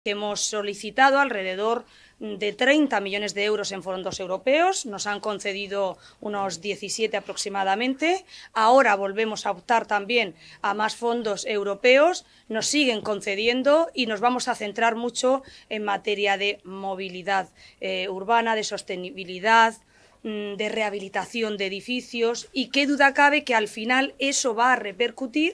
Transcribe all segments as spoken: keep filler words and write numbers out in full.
Hemos solicitado alrededor de treinta millones de euros en fondos europeos, nos han concedido unos diecisiete aproximadamente, ahora volvemos a optar también a más fondos europeos, nos siguen concediendo y nos vamos a centrar mucho en materia de movilidad eh, urbana, de sostenibilidad, de rehabilitación de edificios, y qué duda cabe que al final eso va a repercutir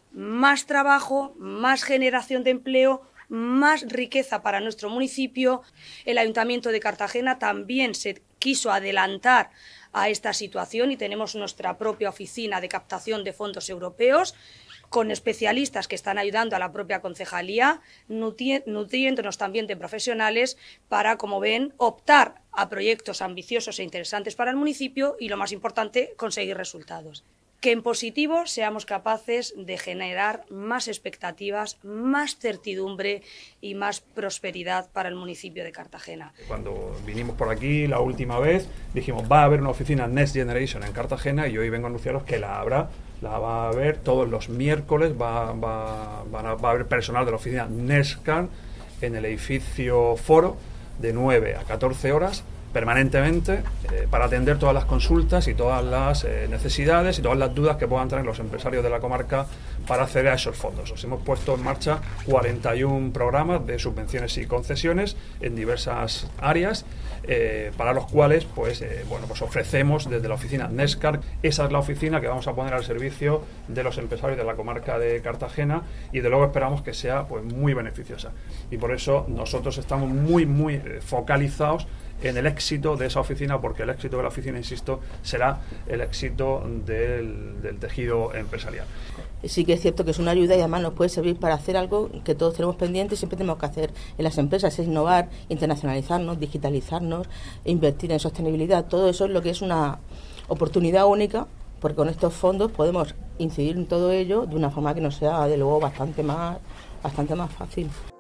más trabajo, más generación de empleo, más riqueza para nuestro municipio. El Ayuntamiento de Cartagena también se quiso adelantar a esta situación y tenemos nuestra propia oficina de captación de fondos europeos con especialistas que están ayudando a la propia concejalía, nutriéndonos también de profesionales para, como ven, optar a proyectos ambiciosos e interesantes para el municipio y, lo más importante, conseguir resultados. Que en positivo seamos capaces de generar más expectativas, más certidumbre y más prosperidad para el municipio de Cartagena. Cuando vinimos por aquí la última vez dijimos va a haber una oficina Next Generation en Cartagena y hoy vengo a anunciaros que la habrá, la va a haber todos los miércoles, va, va, va, a, va a haber personal de la oficina Nextcar en el edificio Foro de nueve a catorce horas permanentemente eh, para atender todas las consultas y todas las eh, necesidades y todas las dudas que puedan tener los empresarios de la comarca para acceder a esos fondos. Os hemos puesto en marcha cuarenta y uno programas de subvenciones y concesiones en diversas áreas eh, para los cuales pues, eh, bueno, pues ofrecemos desde la oficina Nextcar. Esa es la oficina que vamos a poner al servicio de los empresarios de la comarca de Cartagena y de luego esperamos que sea pues, muy beneficiosa. Y por eso nosotros estamos muy, muy eh, focalizados en el éxito de esa oficina, porque el éxito de la oficina, insisto, será el éxito del, del tejido empresarial. Sí que es cierto que es una ayuda y además nos puede servir para hacer algo que todos tenemos pendiente y siempre tenemos que hacer en las empresas, es innovar, internacionalizarnos, digitalizarnos, invertir en sostenibilidad. Todo eso es lo que es una oportunidad única, porque con estos fondos podemos incidir en todo ello de una forma que nos sea, de luego, bastante más, bastante más fácil.